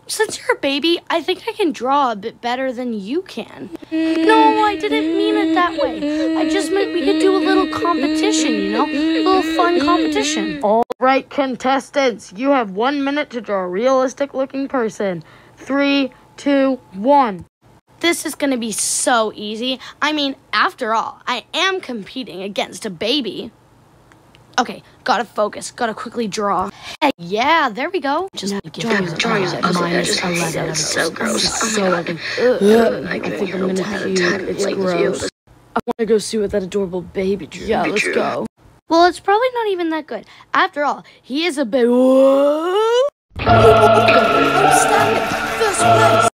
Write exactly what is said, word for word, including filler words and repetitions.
since you're a baby, I think I can draw a bit better than you can. No, I didn't mean it that way. I just meant we could do a little competition, you know? A little fun competition. All right, contestants, you have one minute to draw a realistic-looking person. Three, two, one. This is going to be so easy. I mean, after all, I am competing against a baby. Okay, gotta focus. Gotta quickly draw. Hey, yeah, there we go. Just No, give drawing me is drawing is minus eleven. eleven. So gross. So ugly. Ugh, I I can think hear I'm a gonna tiny, puke. tiny It's like gross. you. I want to go see what that adorable baby drew. Yeah, Me let's too. go. Well, it's probably not even that good. After all, he is a baby. Whoa! I'm standing first place.